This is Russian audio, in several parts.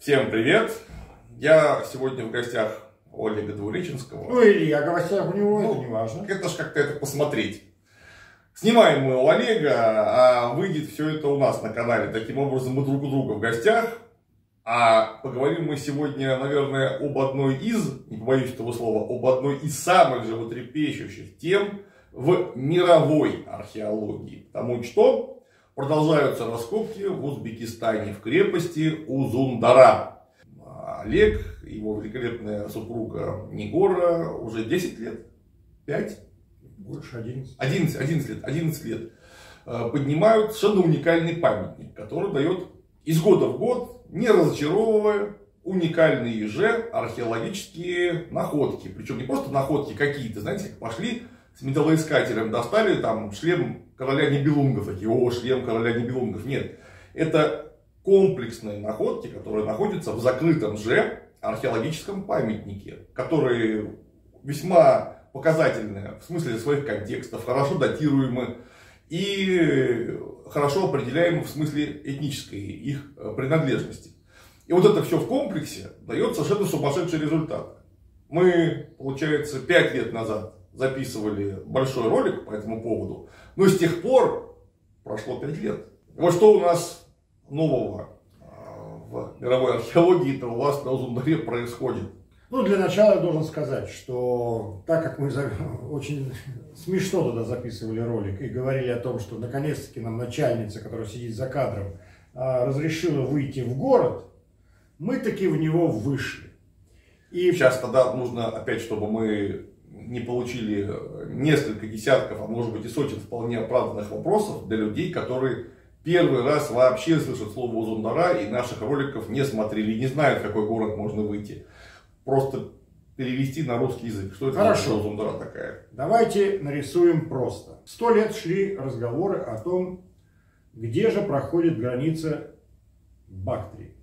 Всем привет! Я сегодня в гостях у Олега Двуреченского. Ну или я в гостях у него, это не важно. Это ж как-то это посмотреть. Снимаем мы у Олега, а выйдет все это у нас на канале. Таким образом мы друг у друга в гостях. А поговорим мы сегодня, наверное, об одной из, не побоюсь этого слова, об одной из самых животрепещущих тем в мировой археологии. Потому что продолжаются раскопки в Узбекистане, в крепости Узундара. Олег, его великолепная супруга Нигора уже 10 лет, 5? Больше 11. 11 лет поднимают совершенно уникальный памятник, который дает из года в год, не разочаровывая, уникальные же археологические находки. Причем не просто находки какие-то, знаете, как пошли с металлоискателем, достали там шлем короля Нибелунгов, такие: о, шлем короля Нибелунгов. Нет, это комплексные находки, которые находятся в закрытом же археологическом памятнике, которые весьма показательны в смысле своих контекстов, хорошо датируемы и хорошо определяемы в смысле этнической их принадлежности. И вот это все в комплексе дает совершенно сумасшедший результат. Мы, получается, 5 лет назад записывали большой ролик по этому поводу, но с тех пор прошло 5 лет. Вот что у нас нового в мировой археологии-то у вас на Узундаре происходит? Ну, для начала я должен сказать, что так как мы очень смешно тогда записывали ролик и говорили о том, что наконец-таки нам начальница, которая сидит за кадром, разрешила выйти в город, мы таки в него вышли. И сейчас тогда нужно опять, чтобы мы не получили несколько десятков, а может быть и сотен вполне оправданных вопросов для людей, которые первый раз вообще слышат слово Узундара и наших роликов не смотрели, не знают, в какой город можно выйти. Просто перевести на русский язык. Что это за Узундара такая? Давайте нарисуем просто. 100 лет шли разговоры о том, где же проходит граница Бактрии.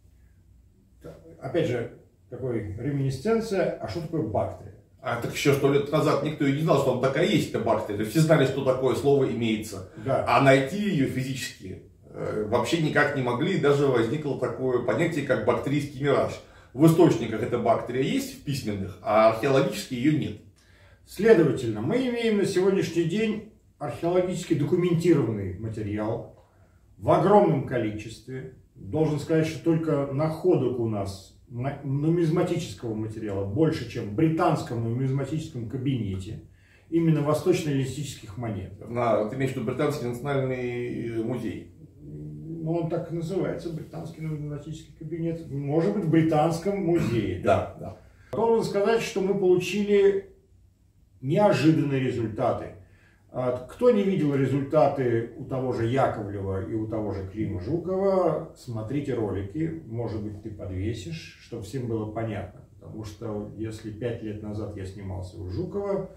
Опять же, такой реминисценция. А что такое Бактрия? А так еще 100 лет назад никто и не знал, что там такая есть, эта Бактрия. Все знали, что такое слово имеется. Да. А найти ее физически вообще никак не могли. И даже возникло такое понятие, как бактрийский мираж. В источниках эта Бактрия есть, в письменных, а археологически ее нет. Следовательно, мы имеем на сегодняшний день археологически документированный материал в огромном количестве. Должен сказать, что только находок у нас нумизматического материала больше, чем в британском нумизматическом кабинете, именно восточно-эллинистических монет. Ты имеешь в виду Британский национальный музей? Ну, он так и называется, британский нумизматический кабинет. Может быть, в британском музее. Да. Должен сказать, что мы получили неожиданные результаты. Кто не видел результаты у того же Яковлева и у того же Клима Жукова, смотрите ролики. Может быть, ты подвесишь, чтобы всем было понятно. Потому что если 5 лет назад я снимался у Жукова,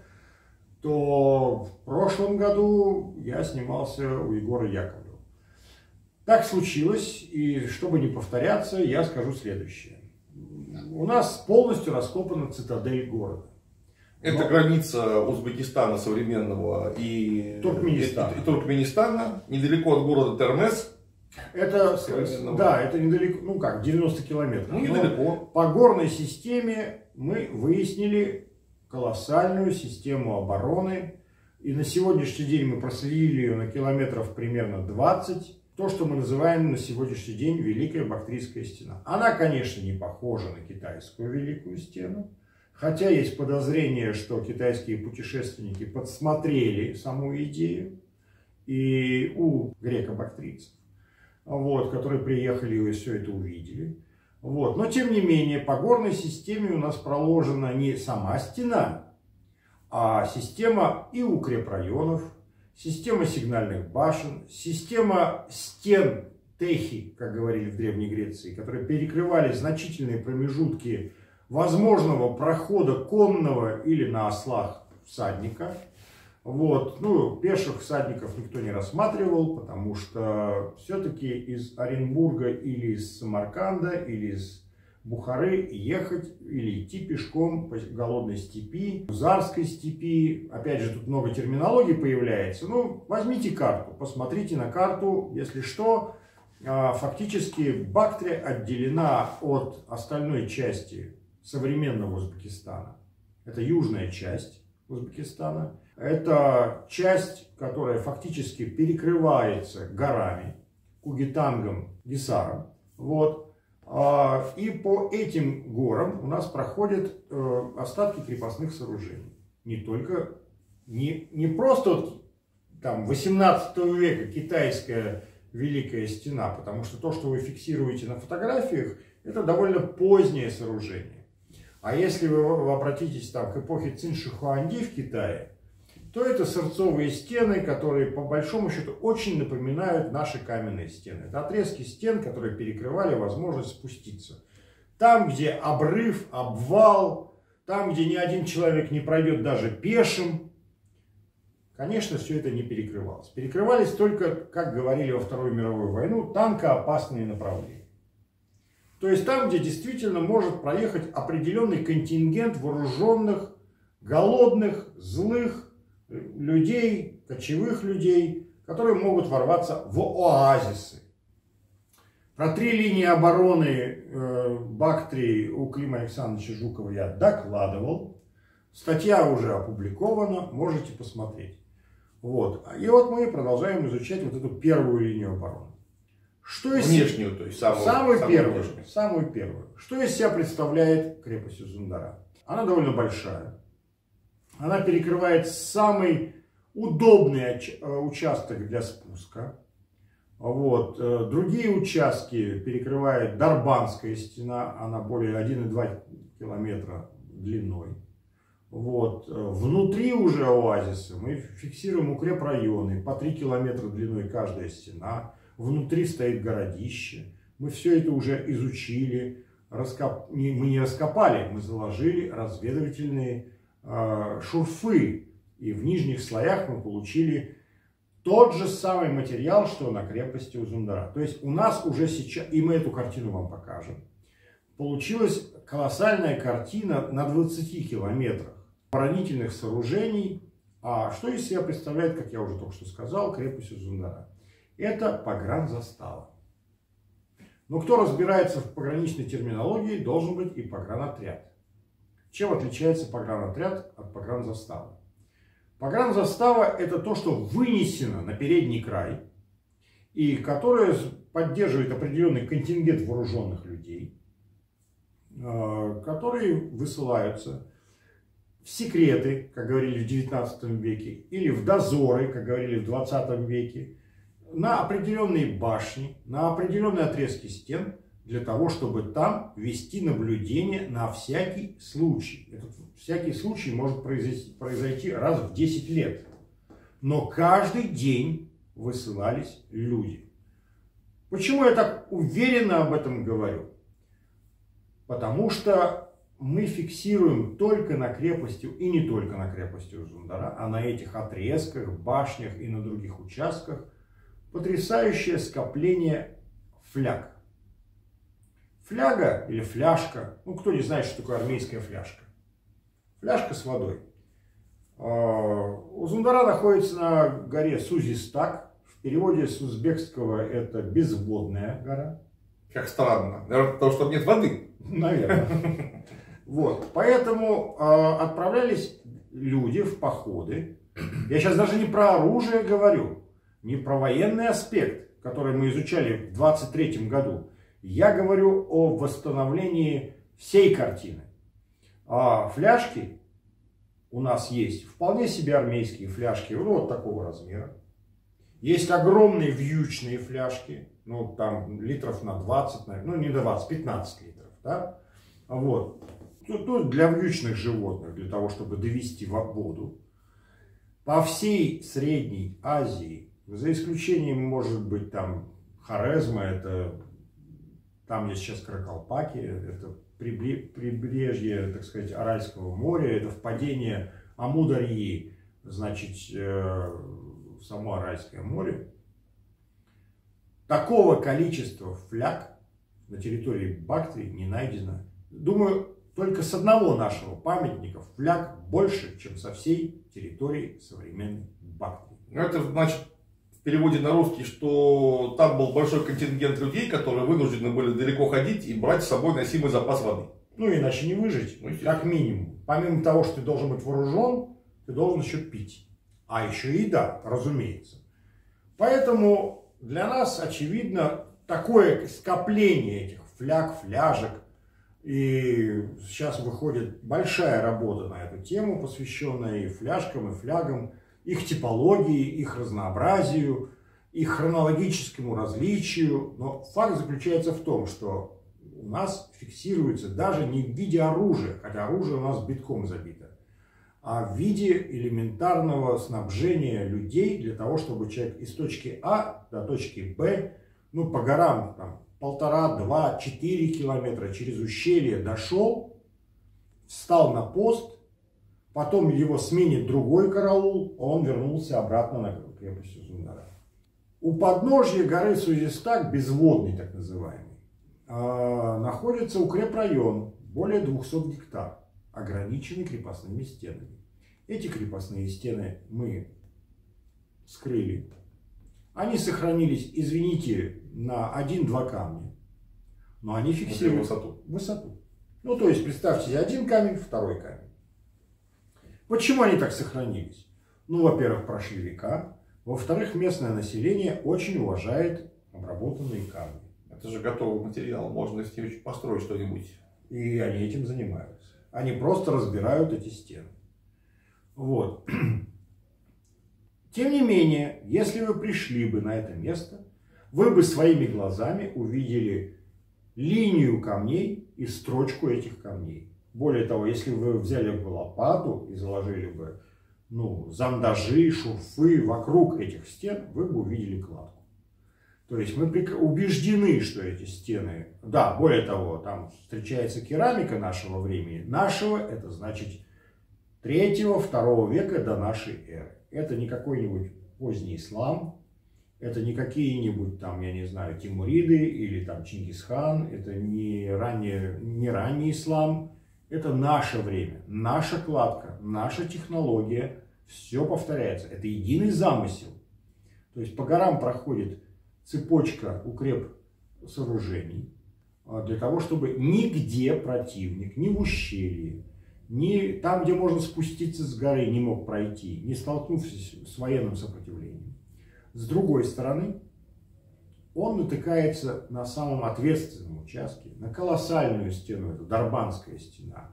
то в прошлом году я снимался у Егора Яковлева. Так случилось, и чтобы не повторяться, я скажу следующее. У нас полностью раскопана цитадель города. Это граница Узбекистана современного и Туркменистана, недалеко от города Термез. Это, да, это недалеко, 90 километров. Ну, недалеко. По горной системе мы выяснили колоссальную систему обороны. И на сегодняшний день мы проследили ее на километров примерно 20. То, что мы называем на сегодняшний день Великая Бактрийская стена. Она, конечно, не похожа на китайскую Великую стену. Хотя есть подозрение, что китайские путешественники подсмотрели саму идею и у греко-бактрийцев, которые приехали и все это увидели. Но, тем не менее, по горной системе у нас проложена не сама стена, а система и укрепрайонов, система сигнальных башен, система стен техи, как говорили в Древней Греции, которые перекрывали значительные промежутки возможного прохода конного или на ослах всадника. Пеших всадников никто не рассматривал, потому что все-таки из Оренбурга или из Самарканда, или из Бухары ехать или идти пешком по голодной степи, Зарской степи. Опять же, тут много терминологий появляется. Возьмите карту, посмотрите на карту, если что. фактически Бактрия отделена от остальной части современного Узбекистана. Это южная часть Узбекистана. Это часть, которая фактически перекрывается горами, Кугитангом, Гисаром. Вот. И по этим горам у нас проходят остатки крепостных сооружений. Не просто там 18 века китайская Великая Стена, потому что то, что вы фиксируете на фотографиях, это довольно позднее сооружение. А если вы обратитесь там, к эпохе Цин-Ши-Хуанди в Китае, то это сырцовые стены, которые по большому счету очень напоминают наши каменные стены. Это отрезки стен, которые перекрывали возможность спуститься. Там, где обрыв, обвал, там, где ни один человек не пройдет даже пешим, конечно, все это не перекрывалось. Перекрывались только, как говорили во Вторую мировую войну, танкоопасные направления. То есть там, где действительно может проехать определенный контингент вооруженных, голодных, злых людей, кочевых людей, которые могут ворваться в оазисы. Про 3 линии обороны Бактрии у Клима Александровича Жукова я докладывал. Статья уже опубликована, можете посмотреть. Вот. И вот мы продолжаем изучать вот эту первую линию обороны. Что из... Внешнюю, то есть самую первую. Что из себя представляет крепость Узундара? Она довольно большая. Она перекрывает самый удобный участок для спуска. Вот. Другие участки перекрывает Дарбанская стена. Она более 1,2 километра длиной. Вот. Внутри уже оазиса мы фиксируем укрепрайоны. По 3 километра длиной каждая стена. Внутри стоит городище. Мы все это уже изучили. Мы не раскопали, мы заложили разведывательные шурфы. И в нижних слоях мы получили тот же самый материал, что на крепости Узундара. То есть у нас уже сейчас, и мы эту картину вам покажем, получилась колоссальная картина на 20 километрах оборонительных сооружений. А что из себя представляет, как я уже только что сказал, крепость Узундара? Это погранзастава. Но кто разбирается в пограничной терминологии, должен быть и погранотряд. Чем отличается погранотряд от погранзаставы? Погранзастава – это то, что вынесено на передний край и которое поддерживает определенный контингент вооруженных людей, которые высылаются в секреты, как говорили в XIX веке, или в дозоры, как говорили в XX веке, на определенные башни, на определенные отрезки стен, для того, чтобы там вести наблюдение на всякий случай. Этот всякий случай может произойти раз в 10 лет. Но каждый день высылались люди. Почему я так уверенно об этом говорю? Потому что мы фиксируем только на крепости, и не только на крепости Узундара, а на этих отрезках, башнях и на других участках потрясающее скопление фляг. Фляга или фляжка, ну кто не знает, что такое армейская фляжка. Фляжка с водой. Узундара находится на горе Сузистак. В переводе с узбекского это безводная гора. Как странно. Наверное, потому что нет воды. Наверное. Вот. Поэтому отправлялись люди в походы. Я сейчас даже не про оружие говорю, не про военный аспект, который мы изучали в 23-м году. Я говорю о восстановлении всей картины. Фляжки у нас есть вполне себе армейские фляжки, ну, вот такого размера. Есть огромные вьючные фляжки, ну там литров на 20, ну не 20, 15 литров. Да? Вот. Тут для вьючных животных, для того, чтобы довести в воду. По всей Средней Азии, за исключением, может быть, там Хорезма, это там, где сейчас Каракалпаки, это прибрежье, так сказать, Аральского моря, это впадение Амударьи, значит, в само Аральское море. Такого количества фляг на территории Бактрии не найдено. Думаю, только с одного нашего памятника фляг больше, чем со всей территории современной Бактрии. Ну, это значит, переводе на русский, что там был большой контингент людей, которые вынуждены были далеко ходить и брать с собой носимый запас воды. Ну, иначе не выжить, как минимум. Помимо того, что ты должен быть вооружен, ты должен еще пить. А еще и еда, разумеется. Поэтому для нас, очевидно, такое скопление этих фляг, фляжек. И сейчас выходит большая работа на эту тему, посвященная и фляжкам, и флягам, их типологии, их разнообразию, их хронологическому различию. Но факт заключается в том, что у нас фиксируется даже не в виде оружия, хотя оружие у нас битком забито, а в виде элементарного снабжения людей для того, чтобы человек из точки А до точки Б, ну, по горам, там, 1,5, 2, 4 километра через ущелье дошел, встал на пост, потом его сменит другой караул, а он вернулся обратно на крепость Узундара. У подножья горы Сузистак, безводный так называемый, находится укрепрайон, более 200 гектар, ограниченный крепостными стенами. Эти крепостные стены мы скрыли. Они сохранились, извините, на 1-2 камня, но они фиксируют высоту. Ну, то есть, представьте себе, один камень, второй камень. Почему они так сохранились? Ну, во-первых, прошли века. Во-вторых, местное население очень уважает обработанные камни. Это же готовый материал, можно с ним построить что-нибудь. И они этим занимаются. Они просто разбирают эти стены. Вот. Тем не менее, если вы пришли бы на это место, вы бы своими глазами увидели линию камней и строчку этих камней. Более того, если вы взяли бы лопату и заложили бы, ну, зондажи, шурфы вокруг этих стен, вы бы увидели кладку. То есть мы убеждены, что эти стены... Да, более того, там встречается керамика нашего времени. Нашего, это значит 3-2 века до нашей эры. Это не какой-нибудь поздний ислам, это не какие-нибудь там, я не знаю, тимуриды или там Чингисхан, это не ранний ислам, это наше время, наша кладка, наша технология, все повторяется, это единый замысел. То есть по горам проходит цепочка укрепсооружений для того, чтобы нигде противник, ни в ущелье, ни там, где можно спуститься с горы, не мог пройти, не столкнувшись с военным сопротивлением. С другой стороны, он натыкается на самом ответственном участке, на колоссальную стену, это Дарбанская стена,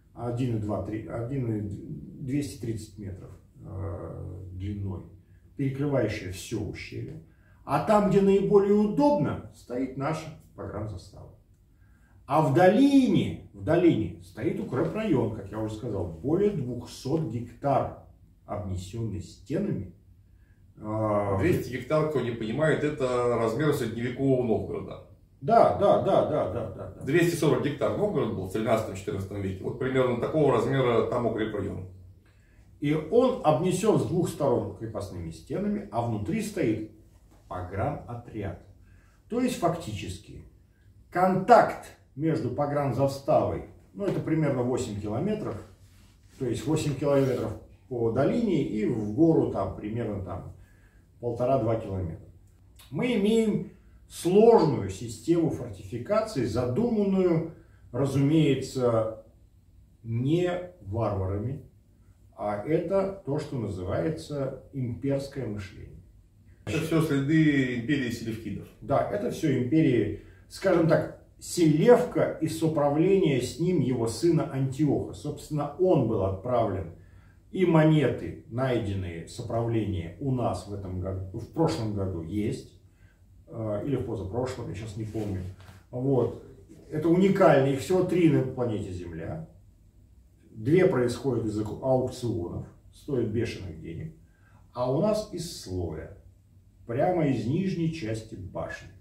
230 метров длиной, перекрывающая все ущелье. А там, где наиболее удобно, стоит наша погранзастава. А в долине стоит укрепрайон, как я уже сказал, более 200 гектар, обнесенный стенами. 200 гектар, кто не понимает, это размер средневекового Новгорода. Да. 240 гектар Новгород был в 13-14 веке. Вот примерно такого размера там укрепрайон. И он обнесен с двух сторон крепостными стенами, а внутри стоит погранотряд. То есть фактически контакт между погранзаставой, ну это примерно 8 километров, то есть 8 километров по долине и в гору там примерно там 1,5-2 километра. Мы имеем сложную систему фортификаций, задуманную, разумеется, не варварами, а это то, что называется имперское мышление. Это все следы империи селевкидов. Да, это все империи, скажем так, Селевка и соправление с ним его сына Антиоха. Собственно, он был отправлен. И монеты, найденные соправления у нас в этом году, в прошлом году есть. Или в позапрошлом, я сейчас не помню. Вот. Это уникально. Их всего 3 на планете Земля. 2 происходят из аукционов. Стоят бешеных денег. А у нас из слоя. Прямо из нижней части башни.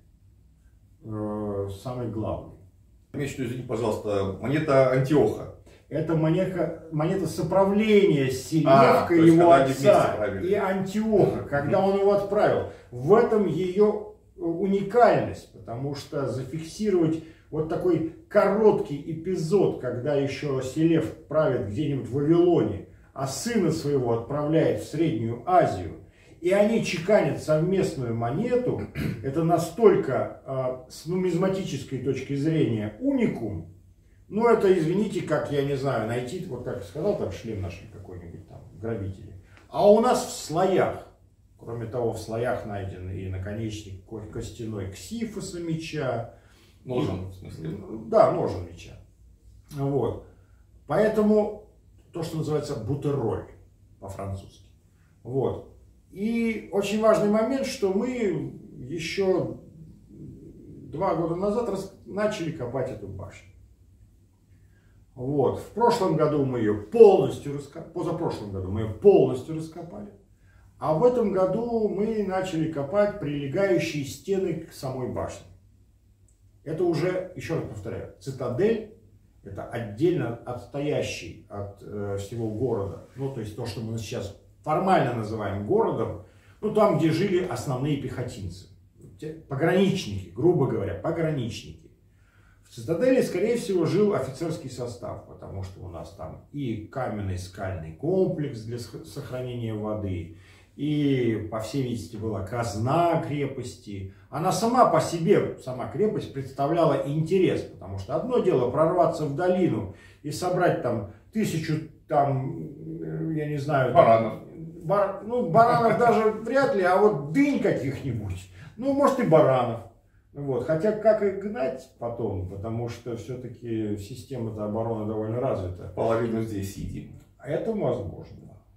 Самый главный. Извините, пожалуйста, монета Антиоха. Это монета соправления Селевка, его отца и Антиоха, когда он его отправил. В этом ее уникальность, потому что зафиксировать вот такой короткий эпизод, когда еще Селевк правит где-нибудь в Вавилоне, а сына своего отправляет в Среднюю Азию, и они чеканят совместную монету, это настолько с нумизматической точки зрения уникум. Ну, это, извините, как, я не знаю, найти, вот как сказал, там шлем нашли какой-нибудь там, грабители. А у нас в слоях, кроме того, в слоях найден и наконечник костяной ксифоса меча. Ножен, в смысле? Да, ножен меча. Вот. Поэтому то, что называется бутероль по-французски. Вот. И очень важный момент, что мы еще 2 года назад начали копать эту башню. Вот. В прошлом году мы ее полностью раскопали, позапрошлом году мы ее полностью раскопали, а в этом году мы начали копать прилегающие стены к самой башне. Это уже, еще раз повторяю, цитадель, это отдельно отстоящий от всего города, ну то есть то, что мы сейчас формально называем городом, ну там, где жили основные пехотинцы, пограничники, грубо говоря, пограничники. В цитадели, скорее всего, жил офицерский состав, потому что у нас там и каменный скальный комплекс для сохранения воды, и, по всей видимости, была казна крепости. Она сама по себе, сама крепость, представляла интерес, потому что одно дело прорваться в долину и собрать там 1000, там, я не знаю... Баранов. Ну, баранов даже вряд ли, а вот дынь каких-нибудь, ну, может, и баранов. Вот. Хотя как их гнать потом, потому что все-таки система обороны довольно развита. Половину здесь сидим. Это возможно.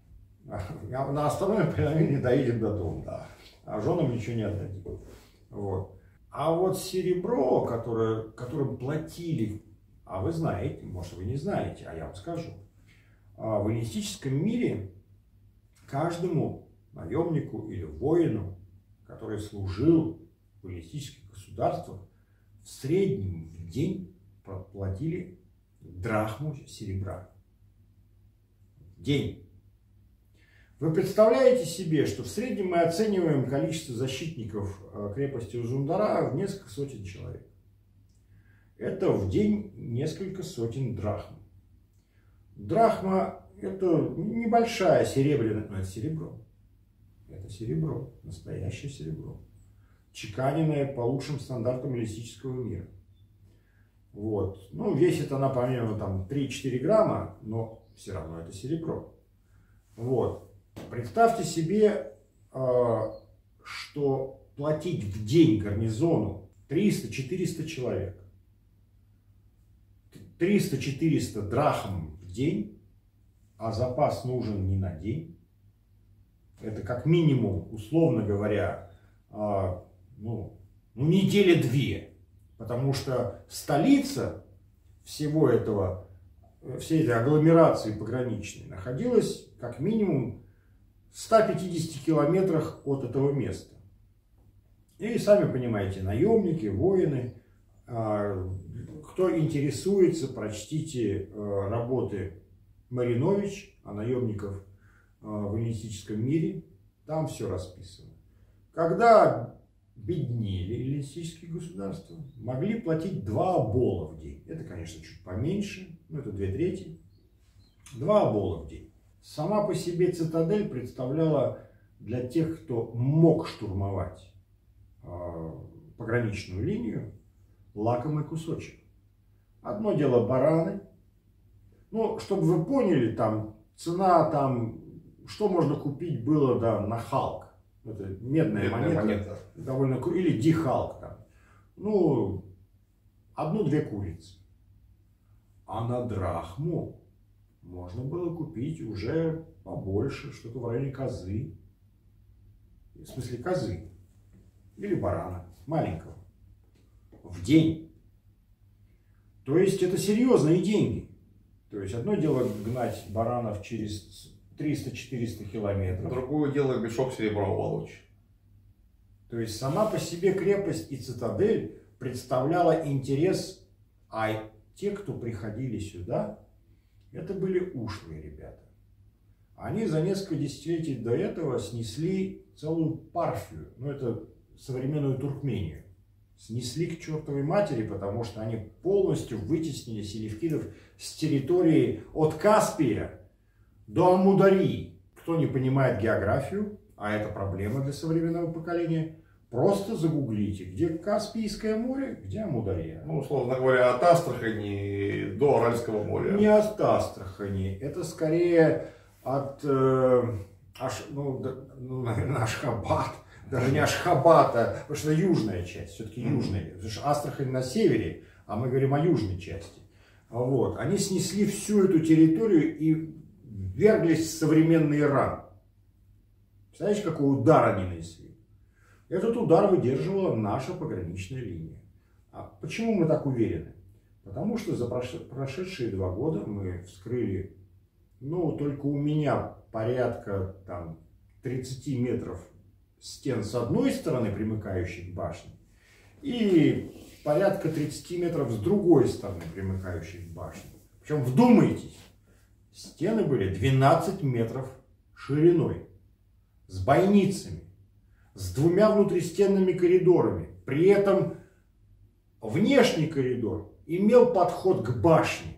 На остальное половине доедем до дома. Да. А женам ничего не отдадим. Вот. А вот серебро, которым платили, а вы знаете, может вы не знаете, а я вам скажу. В эллинистическом мире каждому наемнику или воину, который служил в эллинистических государствах, в среднем в день платили драхму серебра. В день. Вы представляете себе, что в среднем мы оцениваем количество защитников крепости Узундара в несколько сотен человек. Это в день несколько сотен драхм. Драхма – это небольшая серебряная, но это серебро. Это серебро, настоящее серебро. Чеканенное по лучшим стандартам эллинистического мира. Вот. Ну, весит она примерно там 3-4 грамма, но все равно это серебро. Вот. Представьте себе, что платить в день гарнизону 300-400 человек, 300-400 драхм в день, а запас нужен не на день. Это как минимум, условно говоря, недели-2. Потому что столица всего этого, всей этой агломерации пограничной находилась как минимум в 150 километрах от этого места. И сами понимаете, наемники, воины, кто интересуется, прочтите работы Маринович о наемниках в эллинистическом мире, там все расписано. Когда беднели эллинистические государства, могли платить 2 обола в день. Это, конечно, чуть поменьше, но это 2/3. 2 обола в день. Сама по себе цитадель представляла для тех, кто мог штурмовать пограничную линию, лакомый кусочек. Одно дело бараны. Ну, чтобы вы поняли, там цена, там, что можно купить было, да, на халк. Это медная монета. Довольно, или дихалк там. Ну, 1-2 курицы. А на драхму можно было купить уже побольше, что-то в районе козы. В смысле козы. Или барана. Маленького. В день. То есть это серьезные деньги. То есть одно дело гнать баранов через 300-400 километров. Другое дело мешок серебра уволочь. То есть сама по себе крепость и цитадель представляла интерес, а те, кто приходили сюда, это были ушлые ребята. Они за несколько десятилетий до этого снесли целую Парфию, ну это современную Туркмению. Снесли к чертовой матери, потому что они полностью вытеснили селевкидов с территории от Каспия до Амударии. Кто не понимает географию, а это проблема для современного поколения, просто загуглите, где Каспийское море, где Амударья. Ну, условно говоря, от Астрахани до Аральского моря. Не от Астрахани, это скорее от, наверное, Ашхабад, даже не Ашхабада, потому что это южная часть, все-таки южная. Потому что Астрахань на севере, а мы говорим о южной части. Вот. Они снесли всю эту территорию и вверглись в современный Иран. Представляете, какой удар они нанесли? Этот удар выдерживала наша пограничная линия. А почему мы так уверены? Потому что за прошедшие 2 года мы вскрыли, ну, только у меня порядка там 30 метров стен с одной стороны, примыкающих к башне, и порядка 30 метров с другой стороны, примыкающих к башне. Причем, вдумайтесь, стены были 12 метров шириной, с бойницами, с 2 внутристенными коридорами. При этом внешний коридор имел подход к башне,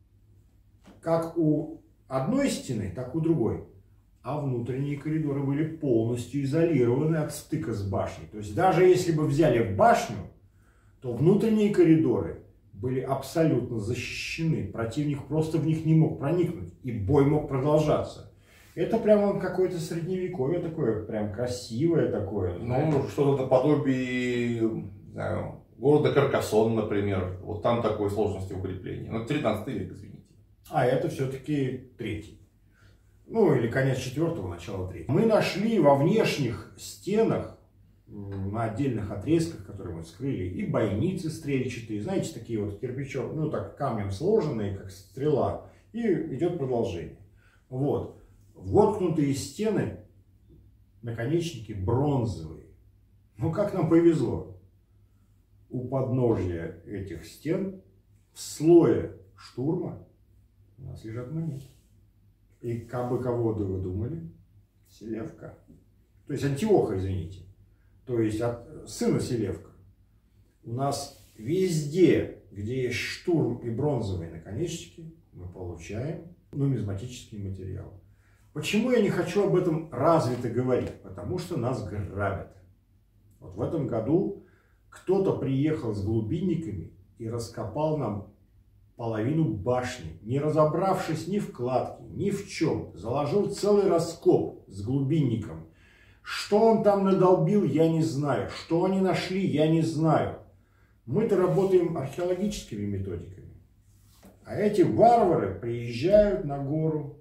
как у одной стены, так и у другой. А внутренние коридоры были полностью изолированы от стыка с башней. То есть даже если бы взяли башню, то внутренние коридоры были абсолютно защищены. Противник просто в них не мог проникнуть, и бой мог продолжаться. Это прямо какое-то средневековье такое, прям красивое такое. Ну, что-то наподобие, не знаю, города Каркасон, например. Вот там такой сложности укрепления. Ну, 13 век, извините. А это все-таки 3-й. Ну, или конец 4-го, начало 3-го. Мы нашли во внешних стенах, на отдельных отрезках, которые мы вскрыли, и бойницы стрельчатые, знаете, такие вот кирпичом, ну так камнем сложенные, как стрела, и идет продолжение. Вот. Воткнутые стены, наконечники бронзовые. Ну, как нам повезло. У подножья этих стен, в слое штурма, у нас лежат монеты. И кого вы думали? Селевка. То есть Антиоха, извините. То есть от сына Селевка. У нас везде, где есть штурм и бронзовые наконечники, мы получаем нумизматический материал. Почему я не хочу об этом развито говорить? Потому что нас грабят. Вот в этом году кто-то приехал с глубинниками и раскопал нам половину башни, не разобравшись ни в кладке, ни в чем. Заложил целый раскоп с глубинником. Что он там надолбил, я не знаю. Что они нашли, я не знаю. Мы-то работаем археологическими методиками. А эти варвары приезжают на гору,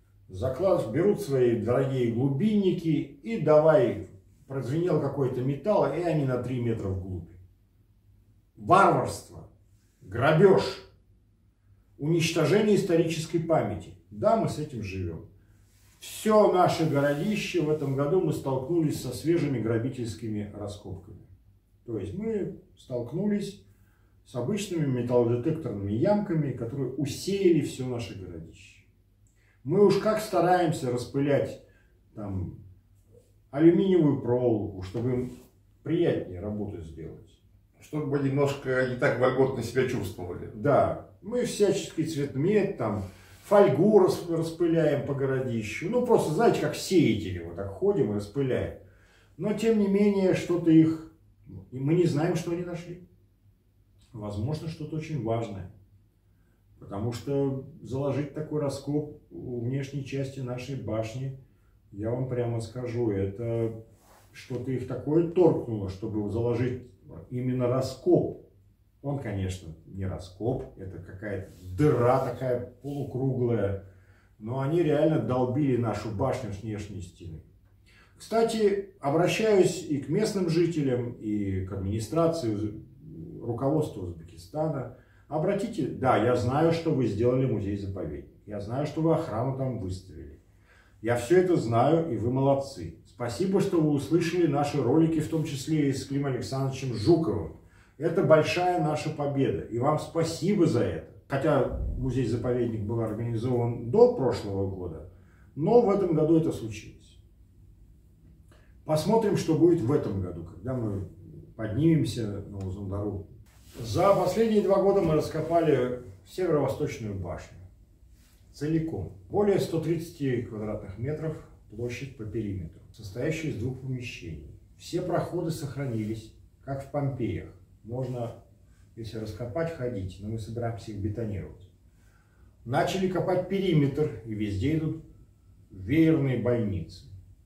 берут свои дорогие глубинники и давай, прозвенел какой-то металл, и они на 3 метра вглубь. Варварство, грабеж, уничтожение исторической памяти. Да, мы с этим живем. Все наше городище в этом году мы столкнулись со свежими грабительскими раскопками. То есть мы столкнулись с обычными металлодетекторными ямками, которые усеяли все наше городище. Мы уж как стараемся распылять там алюминиевую проволоку, чтобы им приятнее работу сделать. Чтобы немножко не так вольготно себя чувствовали. Да, мы всяческий цветмет, там, фольгу распыляем по городищу. Ну, просто, знаете, как сеятели, вот так ходим и распыляем. Но, тем не менее, что-то их... Мы не знаем, что они нашли. Возможно, что-то очень важное. Потому что заложить такой раскоп у внешней части нашей башни, я вам прямо скажу, это что-то их такое торкнуло, чтобы заложить именно раскоп. Он, конечно, не раскоп, это какая-то дыра такая полукруглая, но они реально долбили нашу башню с внешней стены. Кстати, обращаюсь и к местным жителям, и к администрации, руководству Узбекистана. Обратите, да, я знаю, что вы сделали музей-заповедник, я знаю, что вы охрану там выставили. Я все это знаю, и вы молодцы. Спасибо, что вы услышали наши ролики, в том числе и с Климом Александровичем Жуковым. Это большая наша победа, и вам спасибо за это. Хотя музей-заповедник был организован до прошлого года, но в этом году это случилось. Посмотрим, что будет в этом году, когда мы поднимемся на Узундару. За последние 2 года мы раскопали северо-восточную башню целиком. Более 130 квадратных метров площадь по периметру, состоящая из 2 помещений. Все проходы сохранились, как в Помпеях. Можно, если раскопать, ходить, но мы собираемся их бетонировать. Начали копать периметр, и везде идут веерные больницы.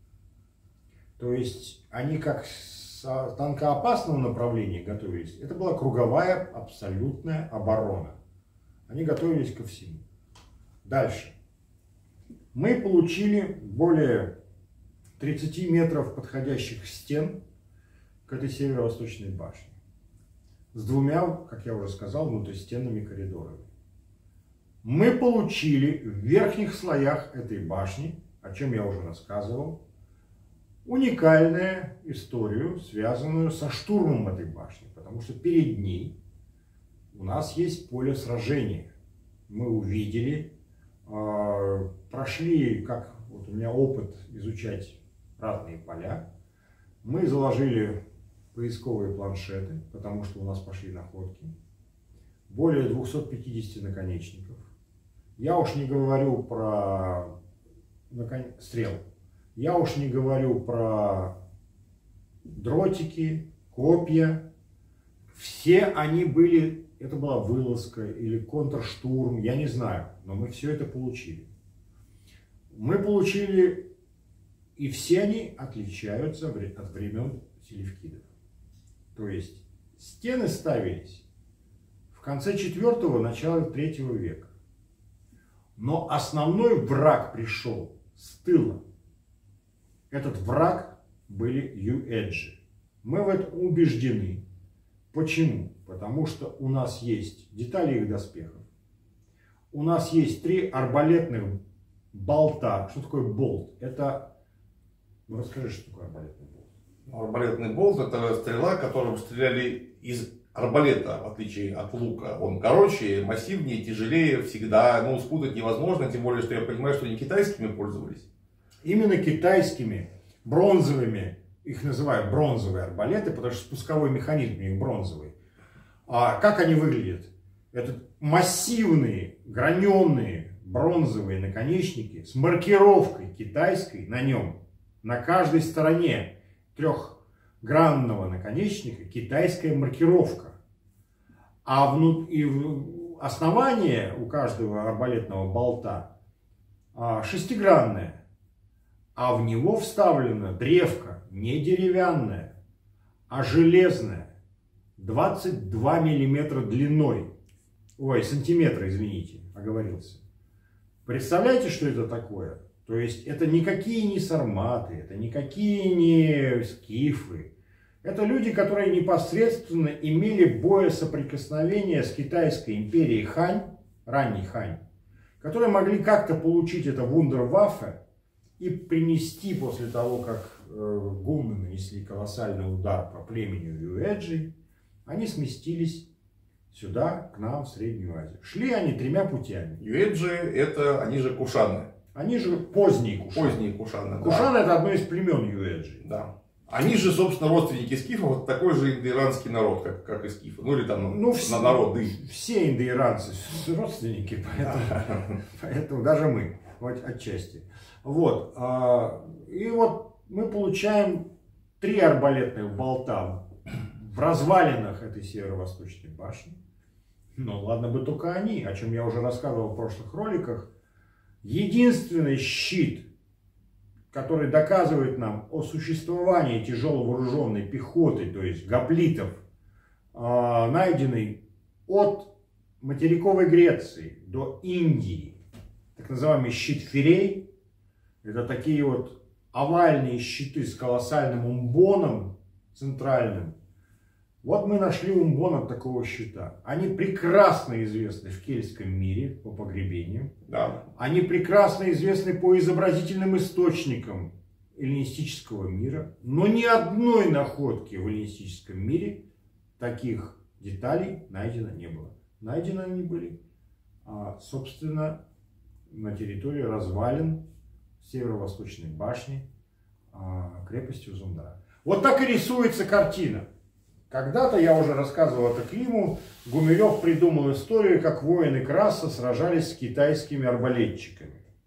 То есть они как с танкоопасного направления готовились. Это была круговая абсолютная оборона. Они готовились ко всему. Дальше. Мы получили более 30 метров подходящих стен к этой северо-восточной башне. С 2, как я уже сказал, внутристенными коридорами. Мы получили в верхних слоях этой башни, о чем я уже рассказывал, уникальную историю, связанную со штурмом этой башни. Потому что перед ней у нас есть поле сражения. Мы увидели, прошли, как вот у меня опыт изучать разные поля. Мы заложили поисковые планшеты, потому что у нас пошли находки. Более 250 наконечников. Я уж не говорю про стрел. Я уж не говорю про дротики, копья. Все они были, это была вылазка или контрштурм, я не знаю, но мы все это получили. Мы получили, и все они отличаются от времен селевкидов. То есть стены ставились в конце 4-го, начало 3 века. Но основной враг пришел с тыла. Этот враг были юэджи. Мы в этом убеждены. Почему? Потому что у нас есть детали их доспехов. У нас есть 3 арбалетных болта. Что такое болт? Это... Ну, расскажи, что такое арбалетный болт. Арбалетный болт — это стрела, которым стреляли из арбалета, в отличие от лука. Он короче, массивнее, тяжелее всегда. Ну, спутать невозможно, тем более, что я понимаю, что они китайскими пользовались. Именно китайскими, бронзовыми, их называют бронзовые арбалеты, потому что спусковой механизм у них бронзовый. А как они выглядят? Это массивные, граненые бронзовые наконечники с маркировкой китайской на нем. На каждой стороне 3-гранного наконечника китайская маркировка. А основание у каждого арбалетного болта 6-гранное. А в него вставлена древко не деревянная, а железная, 22 миллиметра длиной. Ой, сантиметра, извините, оговорился. Представляете, что это такое? То есть это никакие не сарматы, это никакие не скифы. Это люди, которые непосредственно имели боесоприкосновение с Китайской империей Хань, ранней Хань, которые могли как-то получить это вундерваффе и принести после того, как гунны нанесли колоссальный удар по племени юэджи, они сместились сюда, к нам, в Среднюю Азию. Шли они 3 путями. Юэджи — это они же кушаны. Они же поздние кушаны. Поздние кушаны, Кушаны — да. это одно из племен юэджи. Да. Они же, собственно, родственники скифов, вот такой же индоиранский народ, как и скифы. Ну или там народы. Все индоиранцы родственники, поэтому даже мы, вот отчасти. Вот. И вот мы получаем 3 арбалетных болта в развалинах этой северо-восточной башни. Ну ладно бы только они, о чем я уже рассказывал в прошлых роликах. Единственный щит, который доказывает нам о существовании тяжело вооруженной пехоты, то есть гоплитов, найденный от материковой Греции до Индии, так называемый щит Ферей. Это такие вот овальные щиты с колоссальным умбоном центральным. Вот мы нашли умбон от такого щита. Они прекрасно известны в кельтском мире по погребениям. Да. Они прекрасно известны по изобразительным источникам эллинистического мира. Но ни одной находки в эллинистическом мире таких деталей найдено не было. Найдены они были, собственно, на территории развалин северо-восточной башни крепости Узунда. Вот так и рисуется картина. Когда-то, я уже рассказывал это Климу, Гумилев придумал историю, как воины Краса сражались с китайскими арбалетчиками.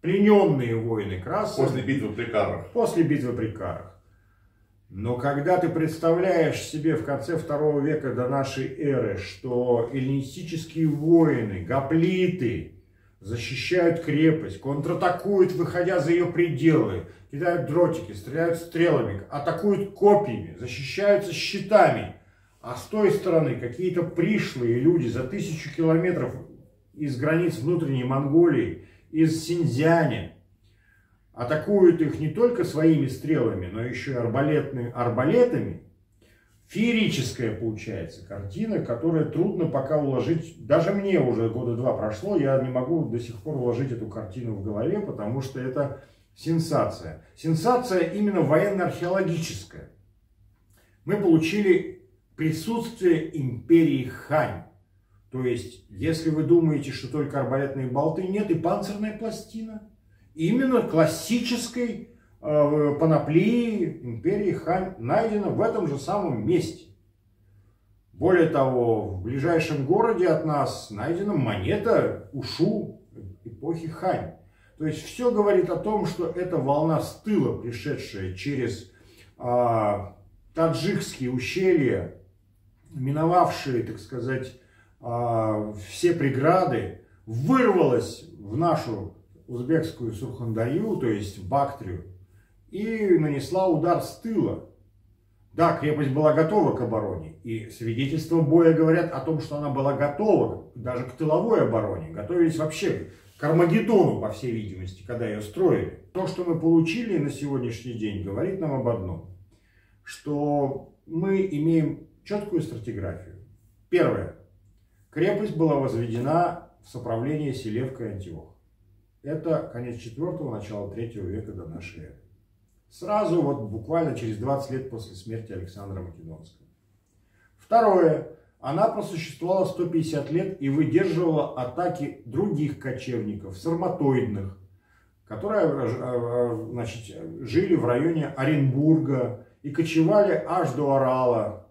плененные воины Краса. После битвы при Карах. После битвы при Карах. Но когда ты представляешь себе в конце 2 века до нашей эры, что эллинистические воины, гоплиты, защищают крепость, контратакуют, выходя за ее пределы, кидают дротики, стреляют стрелами, атакуют копьями, защищаются щитами, а с той стороны какие-то пришлые люди за 1000 километров из границ внутренней Монголии, из Синьцзяня, атакуют их не только своими стрелами, но еще и арбалетами. Феерическая получается картина, которую трудно пока уложить. Даже мне уже года 2 прошло, я не могу до сих пор уложить эту картину в голове, потому что это сенсация. Сенсация именно военно-археологическая. Мы получили присутствие империи Хань. То есть, если вы думаете, что только арбалетные болты, нет, и панцирная пластина. Именно классической паноплии империи Хань найдена в этом же самом месте. Более того, в ближайшем городе от нас найдена монета Ушу эпохи Хань. То есть все говорит о том, что это волна с тыла, пришедшая через таджикские ущелья, миновавшие, так сказать, все преграды, вырвалась в нашу узбекскую Сурхандарью, то есть в Бактрию, и нанесла удар с тыла. Да, крепость была готова к обороне, и свидетельства боя говорят о том, что она была готова даже к тыловой обороне. Готовились вообще к Армагеддону, по всей видимости, когда ее строили. То, что мы получили на сегодняшний день, говорит нам об одном, что мы имеем четкую стратиграфию. Первое. Крепость была возведена в соправлении Селевка и Антиох. Это конец 4-го, начало 3-го века до нашей эры. Сразу, вот буквально через 20 лет после смерти Александра Македонского. Второе. Она просуществовала 150 лет и выдерживала атаки других кочевников, сарматоидных, которые, значит, жили в районе Оренбурга и кочевали аж до Орала,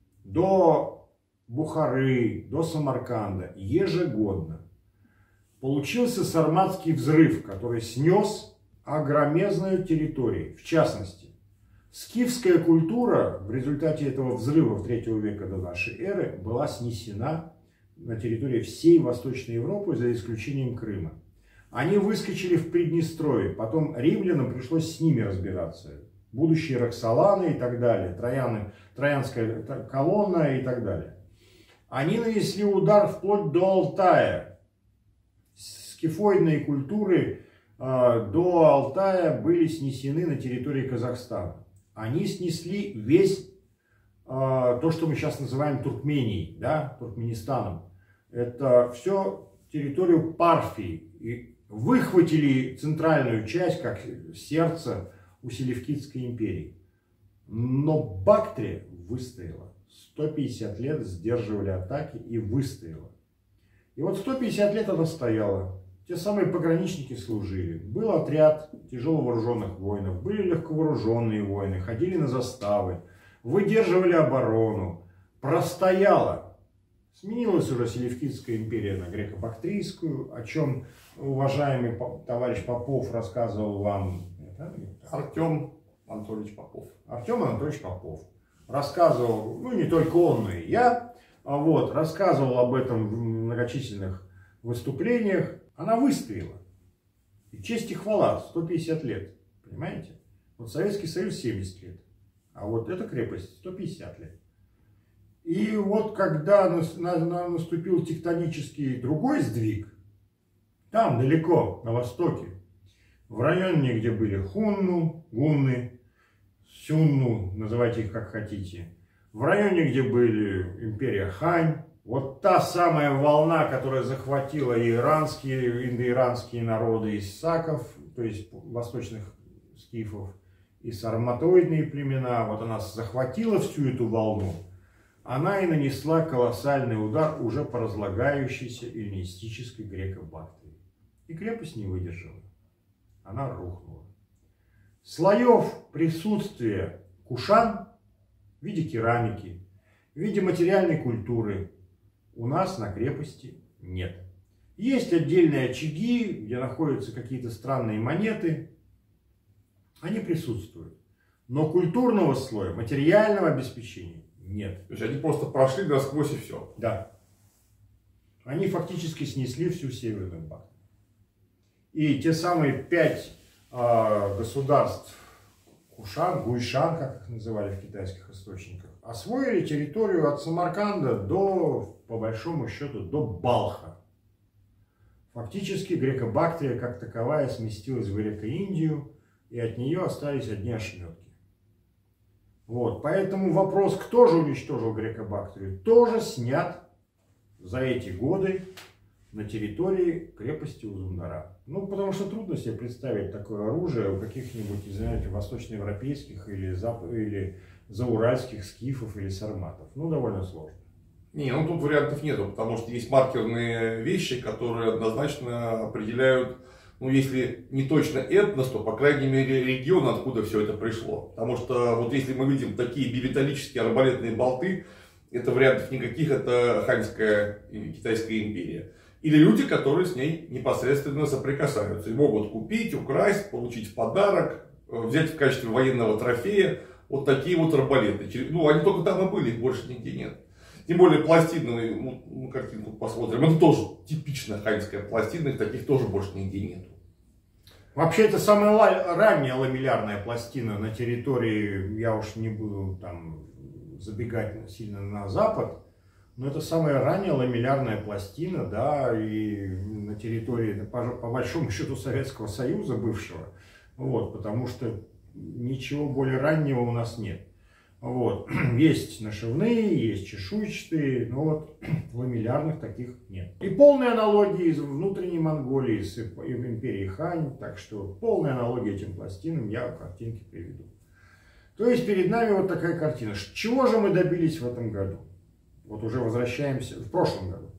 до Бухары, до Самарканда ежегодно. Получился сарматский взрыв, который снес огромезную территорию. В частности, скифская культура в результате этого взрыва в 3 века до нашей эры была снесена на территории всей Восточной Европы, за исключением Крыма. Они выскочили в Приднестровье, потом римлянам пришлось с ними разбираться. Будущие Роксоланы и так далее, Троянская колонна и так далее. Они нанесли удар вплоть до Алтая. Скифоидные культуры до Алтая были снесены на территории Казахстана. Они снесли весь то, что мы сейчас называем Туркменией, да, Туркменистаном. Это все территорию Парфии. И выхватили центральную часть, как сердце у Селевкидской империи. Но Бактрия выстояла. 150 лет сдерживали атаки и выстояла. И вот 150 лет она стояла. Те самые пограничники служили. Был отряд тяжело вооруженных воинов, были легковооруженные воины, ходили на заставы, выдерживали оборону, простояла. Сменилась уже Селевкидская империя на греко-бактрийскую, о чем уважаемый товарищ Попов рассказывал вам. Артем Анатольевич Попов. Артем Анатольевич Попов рассказывал, ну не только он, но и я, рассказывал об этом в многочисленных выступлениях. Она выстояла. И честь и хвала, 150 лет. Понимаете? Вот Советский Союз 70 лет. А вот эта крепость 150 лет. И вот когда наступил тектонический другой сдвиг, там далеко, на востоке, в районе, где были гунны, сюнну, называйте их как хотите, в районе, где были империя Хань, вот та самая волна, которая захватила и иранские, индоиранские народы из саков, то есть восточных скифов, и сарматоидные племена, вот она захватила всю эту волну, она и нанесла колоссальный удар уже по разлагающейся эллинистической греко-бактрии. И крепость не выдержала. Она рухнула. Слоев присутствия кушан в виде керамики, в виде материальной культуры у нас на крепости нет. Есть отдельные очаги, где находятся какие-то странные монеты. Они присутствуют. Но культурного слоя, материального обеспечения нет. То есть они просто прошли насквозь и все. Да. Они фактически снесли всю Северную Бахту. И те самые 5 государств Кушан, Гуйшан, как их называли в китайских источниках, освоили территорию от Самарканда до, по большому счету, до Балха. Фактически Греко-Бактрия как таковая сместилась в Греко-Индию, и от нее остались одни ошметки. Вот. Поэтому вопрос, кто же уничтожил Греко-Бактрию, тоже снят за эти годы на территории крепости Узундара. Ну, потому что трудно себе представить такое оружие у каких-нибудь, знаете, восточноевропейских или зауральских скифов или сарматов. Ну, довольно сложно. Не, ну тут вариантов нету, потому что есть маркерные вещи, которые однозначно определяют, ну, если не точно этнос, то, по крайней мере, регион, откуда все это пришло. Потому что, вот если мы видим такие биметаллические арбалетные болты, это вариантов никаких, это ханьская и китайская империя. Или люди, которые с ней непосредственно соприкасаются и могут купить, украсть, получить в подарок, взять в качестве военного трофея вот такие вот арбалеты. Ну, они только там и были, их больше нигде нет. Тем более пластины, мы картинку посмотрим, это тоже типичная ханьская пластина, их таких тоже больше нигде нету. Вообще, это самая ранняя ламеллярная пластина на территории, я уж не буду там забегать сильно на запад, но это самая ранняя ламеллярная пластина, да, и на территории, по большому счету, Советского Союза бывшего, вот, потому что ничего более раннего у нас нет. Вот. Есть нашивные, есть чешуйчатые, но вот ламеллярных таких нет. И полные аналогии из внутренней Монголии, с империи Хань, так что полная аналогия этим пластинам я в картинке приведу. То есть перед нами вот такая картина. Чего же мы добились в этом году? Вот уже возвращаемся в прошлом году.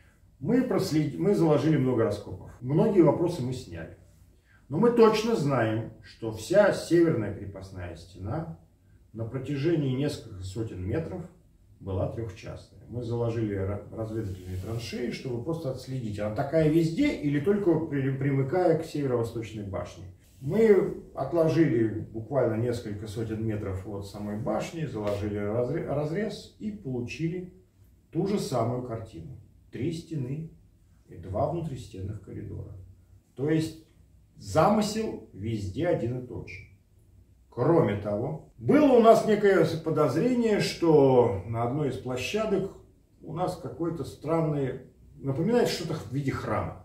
Мы заложили много раскопов. Многие вопросы мы сняли. Но мы точно знаем, что вся северная крепостная стена на протяжении нескольких сотен метров была трехчастная. Мы заложили разведывательные траншеи, чтобы просто отследить, она такая везде или только примыкая к северо-восточной башне. Мы отложили буквально несколько сотен метров от самой башни, заложили разрез и получили ту же самую картину. 3 стены и 2 внутристенных коридора. То есть замысел везде один и тот же. Кроме того, было у нас некое подозрение, что на одной из площадок у нас какой-то странный, напоминает что-то в виде храма.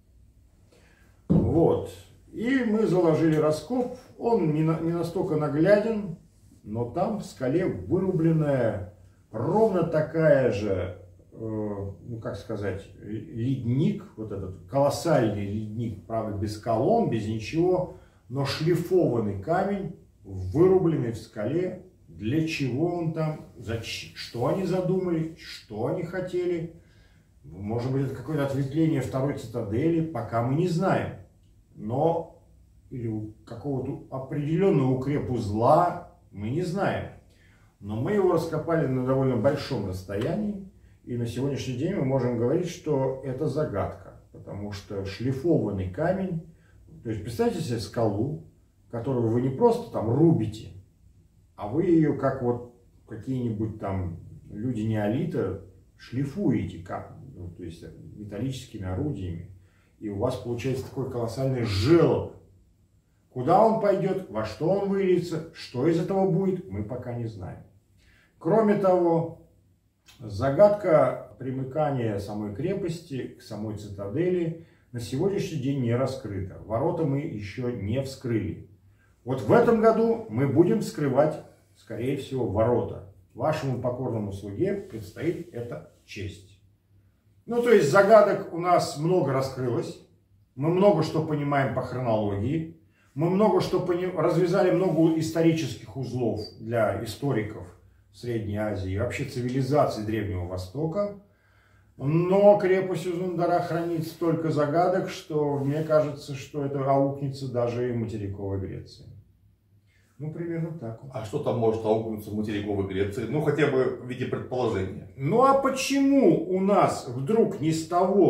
Вот. И мы заложили раскоп, он не настолько нагляден, но там в скале вырубленная ровно такая же, ну как сказать, ледник, вот этот колоссальный ледник, правда без колонн, без ничего, но шлифованный камень, вырубленный в скале. Для чего он там, что они задумали, что они хотели. Может быть, это какое-то ответвление второй цитадели, пока мы не знаем. Но или какого-то определенного укрепузла мы не знаем. Но мы его раскопали на довольно большом расстоянии. И на сегодняшний день мы можем говорить, что это загадка. Потому что шлифованный камень, то есть представьте себе скалу, которую вы не просто там рубите, а вы ее, как вот какие-нибудь там люди неолита, шлифуете, как, ну, то есть металлическими орудиями. И у вас получается такой колоссальный желоб. Куда он пойдет, во что он выльется, что из этого будет, мы пока не знаем. Кроме того, загадка примыкания самой крепости к самой цитадели на сегодняшний день не раскрыта. Ворота мы еще не вскрыли. Вот в этом году мы будем вскрывать, скорее всего, ворота. Вашему покорному слуге предстоит эта честь. Ну, то есть загадок у нас много раскрылось. Мы много что понимаем по хронологии. Мы много что развязали много исторических узлов для историков Средней Азии и вообще цивилизации Древнего Востока. Но крепость Узундара хранит столько загадок, что мне кажется, что это аукнется даже и в материковой Греции. Ну, примерно так. А что там может аукнуться в материковой Греции? Ну, хотя бы в виде предположения. Ну, а почему у нас вдруг ни с того,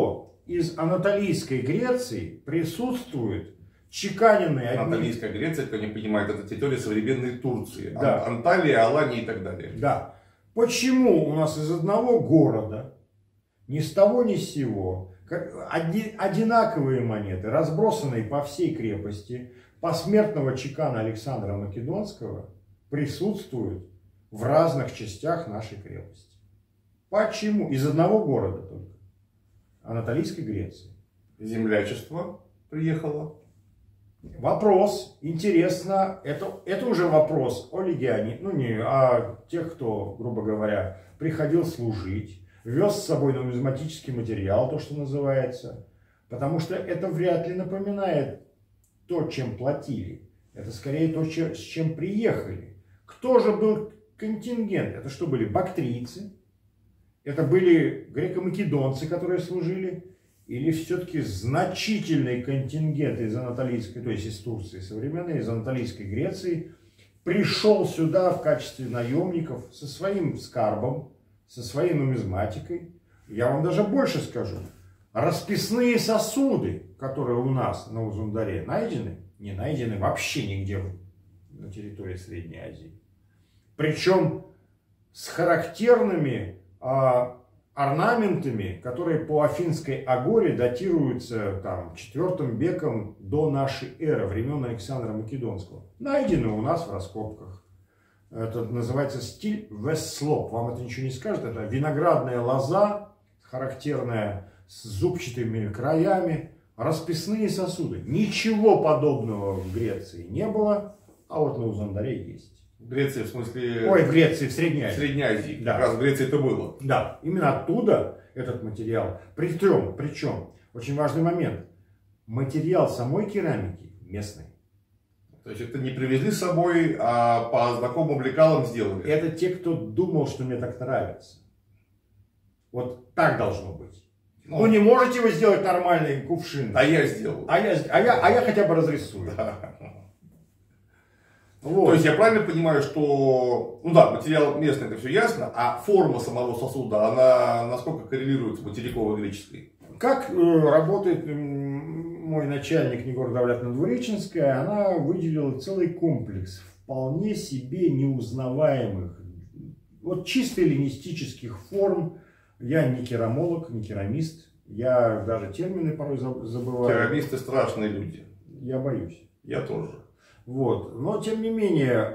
из Анатолийской Греции присутствуют чеканенные... Анатолийская Греция, кто не понимает, это территория современной Турции. Да. Анталия, Алания и так далее. Да. Почему у нас из одного города, ни с того ни с сего, одинаковые монеты, разбросанные по всей крепости, посмертного чекана Александра Македонского, присутствуют в разных частях нашей крепости? Почему? Из одного города только. Анатолийской Греции. Землячество приехало. Вопрос, интересно, это уже вопрос о легионе, ну не о тех, кто, грубо говоря, приходил служить, вез с собой нумизматический материал, то, что называется, потому что это вряд ли напоминает то, чем платили. Это скорее то, с чем приехали. Кто же был контингент? Это что, были бактрийцы? Это были греко-македонцы, которые служили? Или все-таки значительный контингент из Анатолийской, то есть из Турции современной, из Анатолийской Греции, пришел сюда в качестве наемников со своим скарбом, со своей нумизматикой? Я вам даже больше скажу. Расписные сосуды, которые у нас на Узундаре найдены, не найдены вообще нигде на территории Средней Азии. Причем с характерными орнаментами, которые по Афинской агоре датируются там, IV веком до нашей эры, времен Александра Македонского. Найдены у нас в раскопках. Это называется стиль Весслоп. Вам это ничего не скажет. Это виноградная лоза, характерная с зубчатыми краями, расписные сосуды. Ничего подобного в Греции не было, а вот на Узундаре есть. В Греции, в смысле... Ой, в Греции, в Средней Азии. В Средней Азии. Да. Как раз в Греции это было. Да, именно оттуда этот материал. Причем, очень важный момент, материал самой керамики местный. То есть это не привезли с собой, а по знакомым лекалам сделали. Это те, кто думал, что мне так нравится. Вот так должно быть. Ну, не можете вы сделать нормальный кувшин. А я сделал. А я хотя бы разрисую. Да. Вот. То есть я правильно понимаю, что, ну да, материал местный, это все ясно, а форма самого сосуда, она насколько коррелирует с материковой греческой? Как работает мой начальник Негора Давлятовна Двуреченская, она выделила целый комплекс вполне себе неузнаваемых, вот чисто эллинистических форм. Я не керамолог, не керамист, я даже термины порой забываю. Керамисты страшные люди. Я боюсь. Я тоже. Вот. Но, тем не менее,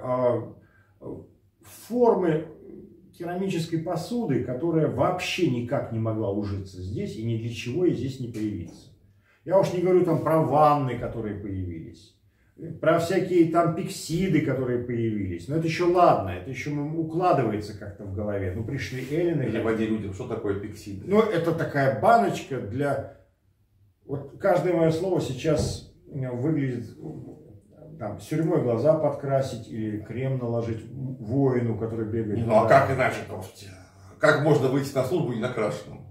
формы керамической посуды, которая вообще никак не могла ужиться здесь и ни для чего и здесь не появиться. Я уж не говорю там про ванны, которые появились, про всякие там пиксиды, которые появились. Но это еще ладно, это еще укладывается как-то в голове. Ну, пришли эллины. Переводи людям, что такое пиксиды. Ну, это такая баночка для... Вот каждое мое слово сейчас выглядит... Там, сюрьмой глаза подкрасить или крем наложить воину, который бегает. Ну а как иначе-то? Как можно выйти на службу не накрашенным?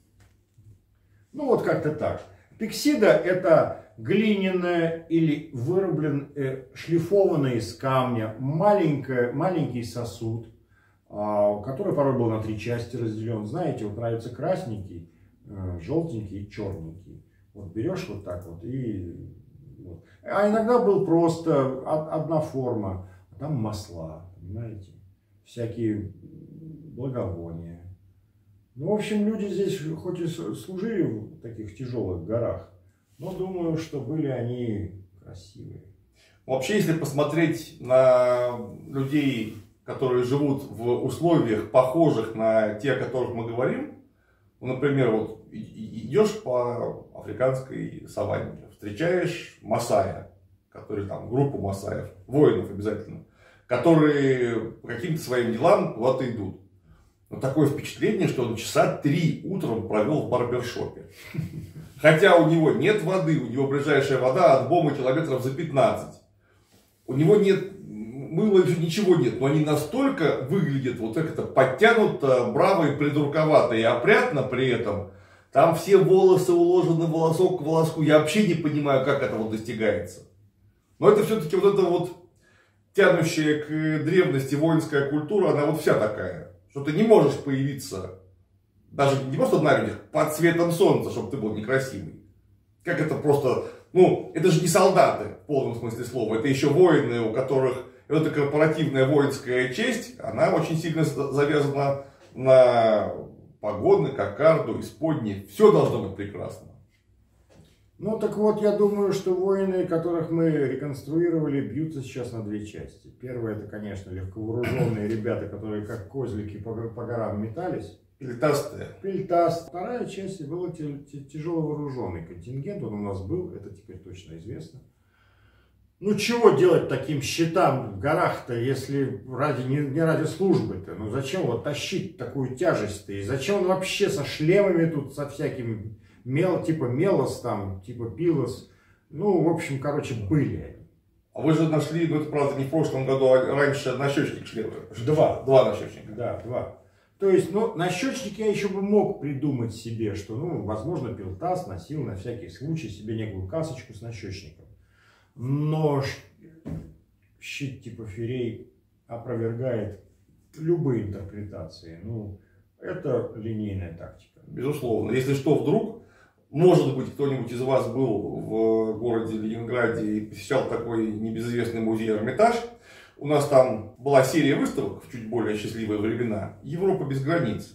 Ну вот как-то так. Пиксида — это глиняная или шлифованная из камня маленький сосуд, который порой был на 3 части разделен. Знаете, вот нравится красненький, желтенький и черненький. Вот берешь вот так вот и... Вот. А иногда был просто одна форма, а там масла, понимаете, всякие благовония. Ну, в общем, люди здесь хоть и служили в таких тяжелых горах, но думаю, что были они красивые. Вообще, если посмотреть на людей, которые живут в условиях, похожих на те, о которых мы говорим, ну, например, вот идешь по африканской саванне, встречаешь масая, который там, группу масаев, воинов обязательно, которые по каким-то своим делам куда-то идут. Но такое впечатление, что он часа 3 утром провел в барбершопе. Хотя у него нет воды, у него ближайшая вода от Бома километров за 15. У него нет мыла, ничего нет, но они настолько выглядят вот как это подтянуто, браво и придурковато и опрятно при этом. Там все волосы уложены волосок к волоску. Я вообще не понимаю, как это вот достигается. Но это все-таки вот эта вот тянущая к древности воинская культура, она вот вся такая. Что ты не можешь появиться Даже не просто на людях, под светом солнца, чтобы ты был некрасивый. Как это просто, ну, это же не солдаты, в полном смысле слова, это еще воины, у которых эта корпоративная воинская честь, она очень сильно завязана на погоны, кокарду, исподни. Все должно быть прекрасно. Ну так вот, я думаю, что воины, которых мы реконструировали, бьются сейчас на две части. Первое, это, конечно, легковооруженные ребята, которые как козлики по горам метались. Пельтастые. Пельтаст. Вторая часть была тяжело вооруженный контингент, он у нас был, это теперь точно известно. Ну чего делать таким щитам в горах-то, если не ради службы-то? Ну зачем вот тащить такую тяжесть-то? И зачем он вообще со шлемами тут, со всякими, типа Мелос там, типа Пилос? Ну, в общем, короче, были они. А вы же нашли, ну это правда не в прошлом году, а раньше нащечник шлема. Два нащечника. Да, два. То есть, ну, нащечник я еще бы мог придумать себе, что, ну, возможно, Пилтас носил на всякий случай себе некую касочку с нащечником. Но щит типа Ферей опровергает любые интерпретации. Ну, это линейная тактика. Безусловно. Если что, вдруг, может быть, кто-нибудь из вас был в городе Ленинграде и посещал такой небезызвестный музей Эрмитаж. У нас там была серия выставок в чуть более счастливые времена. Европа без границ.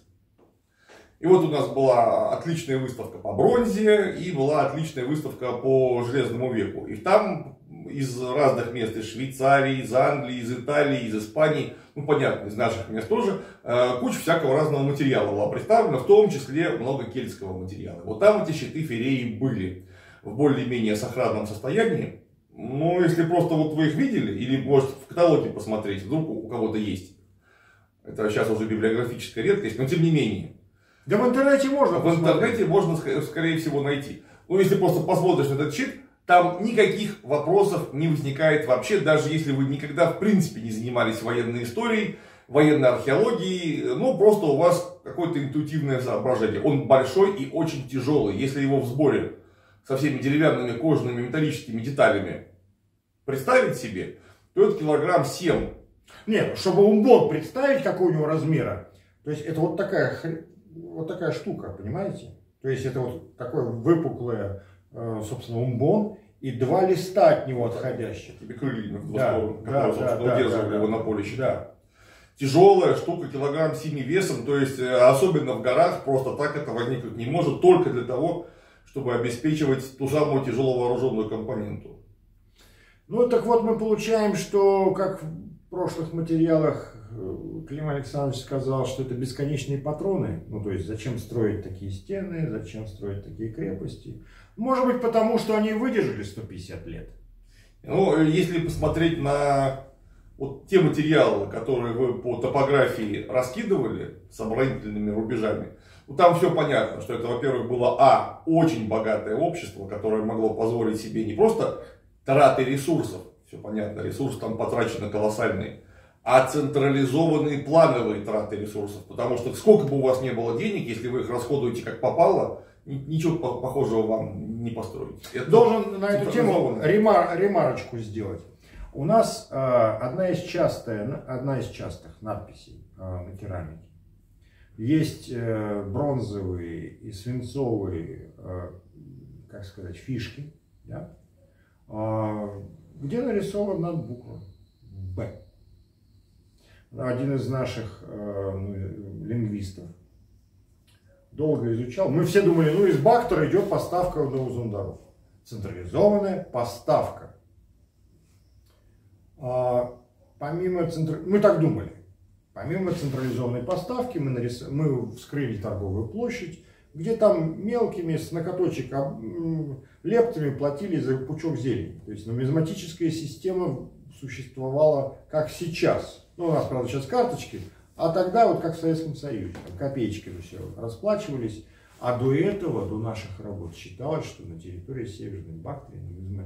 И вот у нас была отличная выставка по бронзе и была отличная выставка по Железному веку. И там из разных мест, из Швейцарии, из Англии, из Италии, из Испании, ну понятно, из наших мест тоже, куча всякого разного материала была представлена, в том числе много кельтского материала. Вот там эти щиты Фереи были в более-менее сохранном состоянии. Но если просто вот вы их видели, или может в каталоге посмотреть, вдруг у кого-то есть. Это сейчас уже библиографическая редкость, но тем не менее. Да в интернете можно посмотреть. В интернете можно, скорее всего, найти. Ну, если просто посмотришь на этот щит, там никаких вопросов не возникает вообще, даже если вы никогда в принципе не занимались военной историей, военной археологией, ну, просто у вас какое-то интуитивное соображение. Он большой и очень тяжелый. Если его в сборе со всеми деревянными, кожаными, металлическими деталями представить себе, то это килограмм 7. Нет, чтобы умбон представить, какого у него размера, то есть это вот такая штука, понимаете? То есть это вот такое выпуклое, собственно, умбон и два листа от него отходящих. Тебе крыльями в сторону, которые, собственно, удерживали его на поле щита. Да. Тяжелая штука, килограмм 7 весом, то есть особенно в горах просто так это возникнуть не может, только для того, чтобы обеспечивать ту самую тяжело вооруженную компоненту. Ну так вот мы получаем, что как в прошлых материалах Клим Александрович сказал, что это бесконечные патроны. Ну то есть зачем строить такие стены, зачем строить такие крепости. Может быть потому, что они выдержали 150 лет. Ну если посмотреть на вот те материалы, которые вы по топографии раскидывали с оборонительными рубежами, ну, там все понятно, что это, во-первых, было очень богатое общество, которое могло позволить себе не просто траты ресурсов, все понятно, ресурсы там потрачены колоссальные, а централизованные плановые траты ресурсов. Потому что сколько бы у вас не было денег, если вы их расходуете как попало, ничего похожего вам не построить. Это должен на эту тему ремарочку сделать. У нас одна из частых надписей на керамике. Есть бронзовые и свинцовые, как сказать, фишки, да? Где нарисована буква «Б». Один из наших лингвистов долго изучал. Мы все думали, ну из Бактора идет поставка на Узундаров. Централизованная поставка. Мы так думали. Помимо централизованной поставки мы вскрыли торговую площадь, где там мелкими с ноготочек лептами платили за пучок зелени. То есть нумизматическая система существовала как сейчас. Ну, у нас, правда, сейчас карточки, а тогда вот как в Советском Союзе. Там копеечками все расплачивались. А до этого, до наших работ, считалось, что на территории Северной Бактрии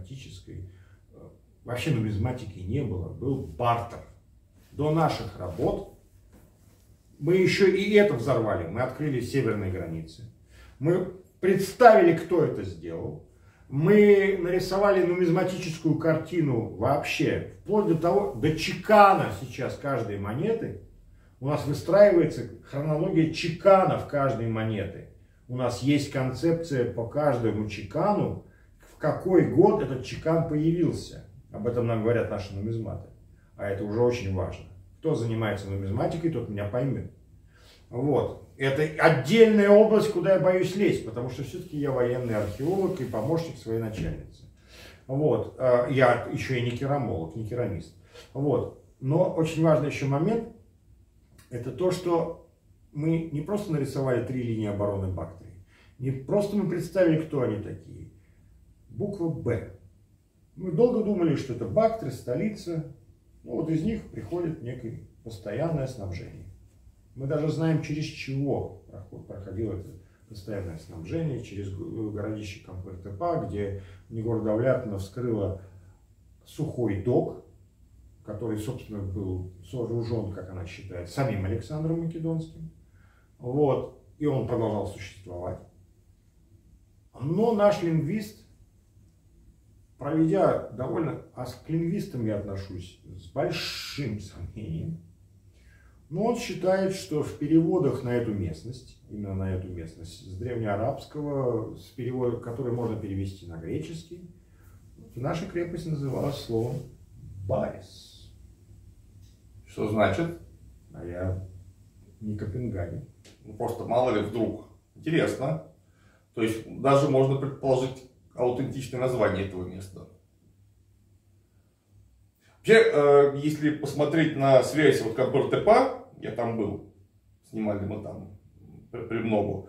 вообще нумизматики не было, был бартер. До наших работ мы еще и это взорвали. Мы открыли северные границы. Мы представили, кто это сделал. Мы нарисовали нумизматическую картину вообще. Вплоть до чекана сейчас каждой монеты У нас выстраивается хронология чеканов каждой монеты. У нас есть концепция по каждому чекану, в какой год этот чекан появился. Об этом нам говорят наши нумизматы. А это уже очень важно. Кто занимается нумизматикой, тот меня поймет. Вот. Это отдельная область, куда я боюсь лезть, потому что все-таки я военный археолог и помощник своей начальницы. Вот. Я еще и не керамолог, не керамист. Вот. Но очень важный еще момент, это то, что мы не просто нарисовали 3 линии обороны Бактрии, не просто мы представили, кто они такие. Буква «Б». Мы долго думали, что это Бактрия, столица. Ну, вот из них приходит некое постоянное снабжение. Мы даже знаем, через чего проходило это постоянное снабжение, через городище Кампыр-Тепа, где Нигор Давлятовна вскрыла сухой док, который, собственно, был сооружен, как она считает, самим Александром Македонским. Вот. И он продолжал существовать. Но наш лингвист, проведя довольно... А к лингвистам я отношусь с большим сомнением. Но он считает, что в переводах на эту местность, именно на эту местность, с древнеарабского, с перевода, который можно перевести на греческий, наша крепость называлась словом «Барис». Что значит? А я не Копенгаген. Ну, просто мало ли вдруг. Интересно. То есть даже можно предположить аутентичное название этого места. Вообще, если посмотреть на связь вот Кампыр-Тепа, я там был, снимали мы там премногу,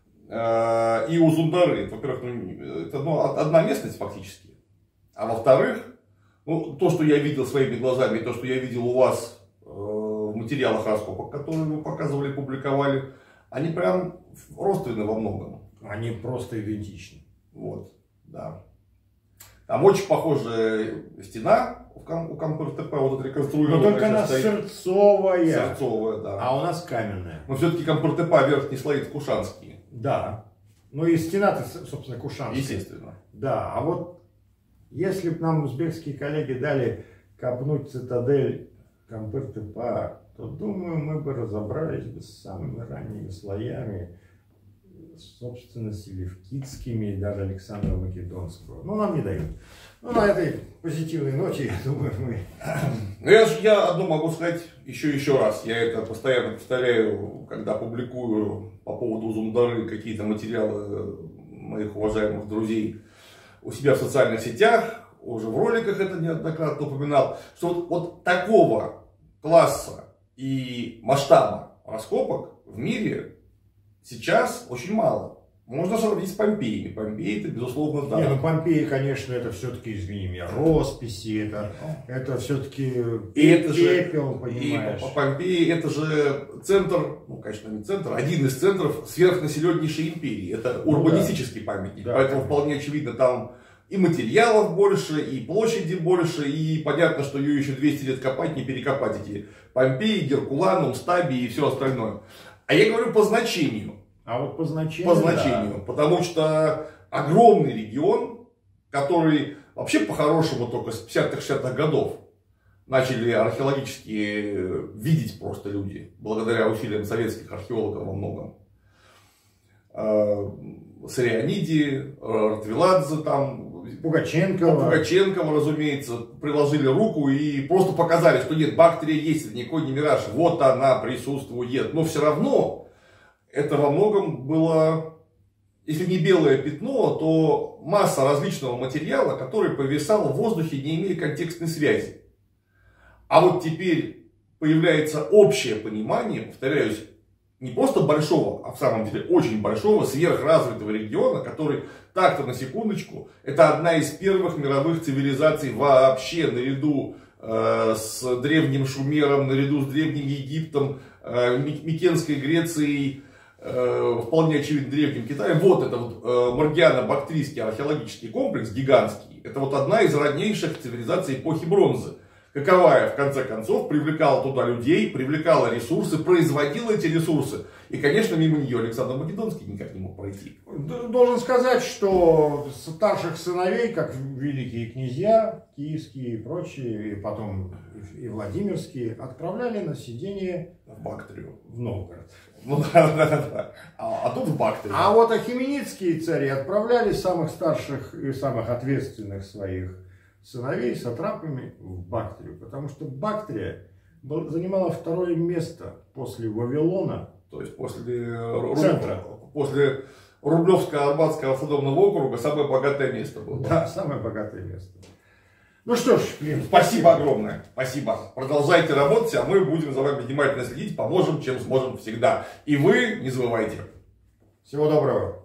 и Узундары, во-первых, это одна местность фактически, а во-вторых, ну, то, что я видел своими глазами, то, что я видел у вас в материалах раскопок, которые вы показывали, публиковали, они прям родственны во многом. Они просто идентичны. Вот, да. Там очень похожая стена у Кампыр-Тепа, вот эта реконструированная. Но только она сырцовая. Сырцовая, да. А у нас каменная. Но все-таки Кампыр-Тепа верхние слои кушанские. Да. Ну и стена-то, собственно, кушанская. Естественно. Да, а вот если бы нам узбекские коллеги дали копнуть цитадель Кампыр-Тепа, то, думаю, мы бы разобрались бы с самыми ранними слоями, собственно, селевкидскими и даже Александра Македонского. Но нам не дают. Ну, на этой позитивной ноте, я думаю, мы... Ну, я одно могу сказать еще раз. Я это постоянно повторяю, когда публикую по поводу Узундары какие-то материалы моих уважаемых друзей у себя в социальных сетях, уже в роликах это неоднократно упоминал, что вот такого класса и масштаба раскопок в мире сейчас очень мало. Можно сравнить с Помпеями. Помпеи это, безусловно, да. Не, ну Помпеи, конечно, это все-таки, извини меня, росписи, это все-таки пепел, понимаешь. И Помпеи это же центр, ну, конечно, не центр, один из центров сверхнаселеннейшей империи. Это урбанистический памятник. Да, поэтому вполне очевидно, там и материалов больше, и площади больше, и понятно, что ее еще 200 лет копать, не перекопать эти Помпеи, Геркуланум, Стабии и все остальное. А я говорю по значению. А вот по значению. По значению. Да. Потому что огромный регион, который вообще по-хорошему только с 50-60-х годов начали археологически видеть просто люди, благодаря усилиям советских археологов во многом. Сарианиди, Ратвиладзе, там, Пугаченкова, разумеется, приложили руку и просто показали, что нет, Бактрия есть, это никакой не мираж, вот она присутствует. Но все равно это во многом было, если не белое пятно, то масса различного материала, который повисал в воздухе, не имея контекстной связи. А вот теперь появляется общее понимание, повторяюсь, не просто большого, а в самом деле очень большого, сверхразвитого региона, который, так-то на секундочку, это одна из первых мировых цивилизаций вообще, наряду с древним Шумером, наряду с древним Египтом, Микенской Грецией, вполне очевидно древним Китаем. Вот это вот Маргиано-Бактрийский археологический комплекс, гигантский, это вот одна из раннейших цивилизаций эпохи бронзы, каковая, в конце концов, привлекала туда людей, привлекала ресурсы, производила эти ресурсы. И, конечно, мимо нее Александр Македонский никак не мог пройти. Должен сказать, что старших сыновей, как великие князья, киевские и прочие, и потом и Владимирские, отправляли на сидение В Бактрию. в Новгород. Ну да. А тут в Бактрию. А вот ахименидские цари отправляли самых старших и самых ответственных своих сыновей сатрапами в Бактрию, потому что Бактрия занимала второе место после Вавилона. То есть после Рублевско-Арбатского автономного округа самое богатое место было. Да, самое богатое место. Ну что ж, Клим, Спасибо огромное. Спасибо. Продолжайте работать, а мы будем за вами внимательно следить, поможем, чем сможем всегда. И вы не забывайте. Всего доброго.